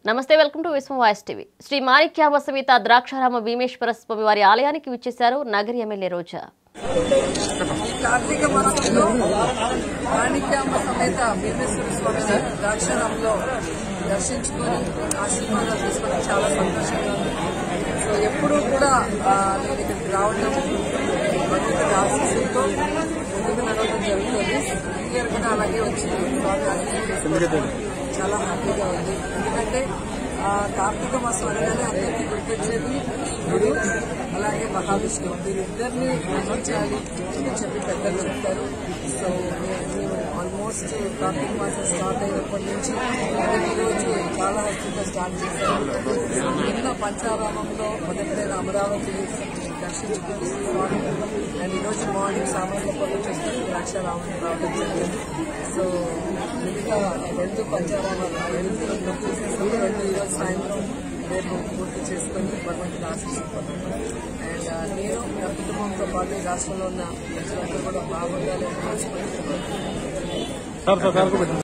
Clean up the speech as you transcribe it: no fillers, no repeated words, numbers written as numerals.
నమస్తే, welcome to Vishwam voice TV. Shri Manikyamba సమేత ద్రాక్షారామ భీమేశ్వర స్వామి వారి ఆలయానికి విచ్చేశారు నగరి ఎమ్మెల్యే రోజా. కార్తీక మాసంలో మాణిక్యాంబ సమేత భీమేశ్వర స్వామిని ద్రాక్షారామంలో దర్శించుకొని ఆశీర్వాదాలు తీసుకొని చాలా సంతోషంగా ఉంది. సో ఎప్పుడూ కూడా నేను ఇక్కడికి రావడం భగవంతుడి ఆశీస్సులతో ముందుకు నడవడం జరుగుతుంది. ఇయర్ కూడా అలాగే వచ్చి స్వామి ఆశీస్సులు చాలా హ్యాపీగా ఉంది. ఎందుకంటే కార్తీక మాసం అనగానే అందరికీ గుర్తొచ్చేది శివుడు అలాగే మహావిష్ణువు, వీరిద్దరిని పూజించాలి అని చెప్పి పెద్దలు చెప్తారు. సో మేము ఆల్మోస్ట్ కార్తీక మాసం స్టార్ట్ అయినప్పటి నుంచి ఈరోజు చాలా హ్యాపీగా స్టార్ట్ చేశారు. నిన్న పంచారామంలో మొదటైన అమరావతి దర్శించుకుని స్వామి అండ్ ఈరోజు మార్నింగ్ సామాన్యపల్లి చూసుకుని ద్రాక్షారామం రావడం జరిగింది. సో మిగతా రెండు పంచారామాలు రెండు ఈరోజు సాయంత్రం రేపు పూర్తి చేసుకుని భగవంతుని ఆశిస్తున్నాను. అండ్ నేను నా కుటుంబంతో పాటు రాష్ట్రంలో ఉన్న ప్రజలందరూ కూడా బాగుండాలని